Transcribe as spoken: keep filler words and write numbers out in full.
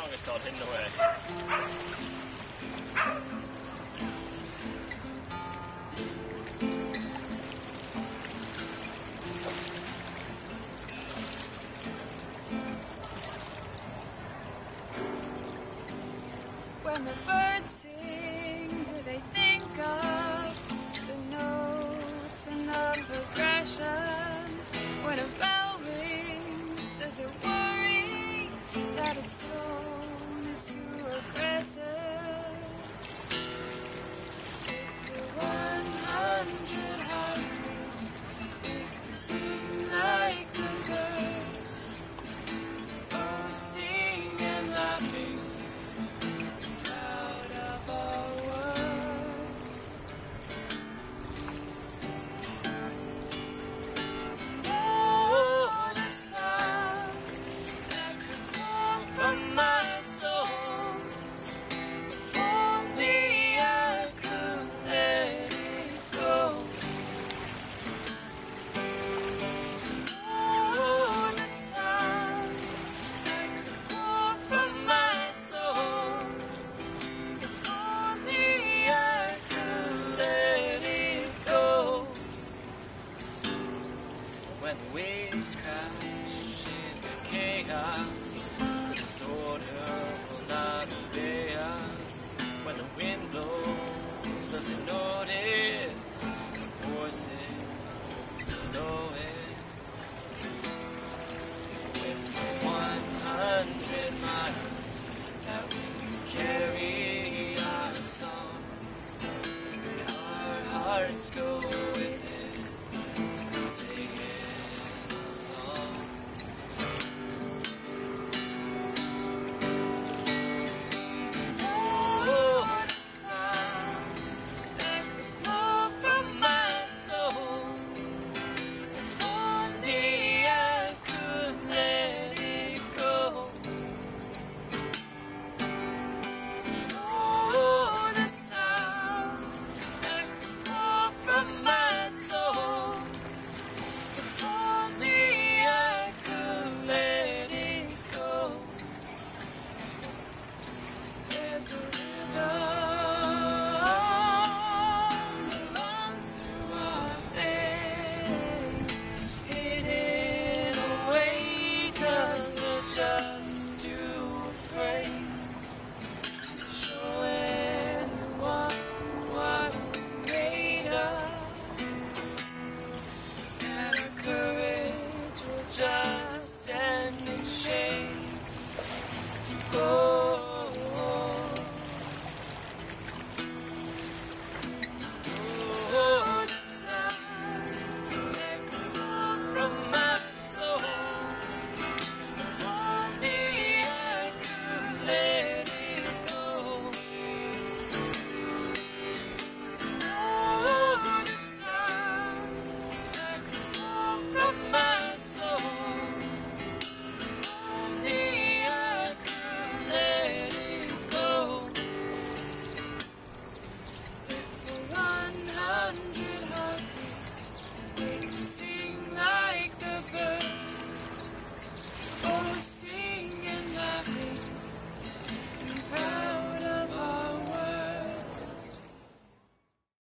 song is called Hidden Away. When the birds sing, do they think of the notes and the progressions? When a bell rings, does it worry that its tone is too aggressive? If the one hundred heartbeats make it seem like the birds, boasting and laughing out of our words. Oh, the sound that could pour from my soul. If only I could let it go. Oh, the sound that could pour from my soul. If only I could let it go. When the waves crash in the chaos, the disorder will not obey us. When the wind blows, does it notice the forces below it? With the one hundred miles that we could carry our song, our hearts go